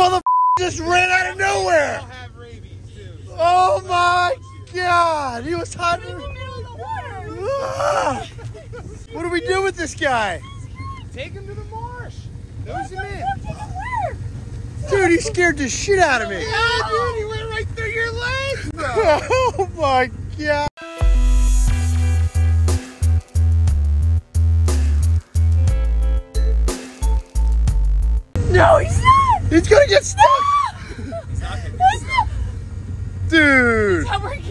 mother just ran out of nowhere. Oh my God! He was hiding in the middle of the water. What do we do with this guy? Take him to the marsh. Nose him in. Dude, he scared the shit out of me. Yeah, dude, he went right through your legs, bro. Oh my God. No, he's not! He's gonna get stuck! He's not gonna get stuck. Dude! It's not working.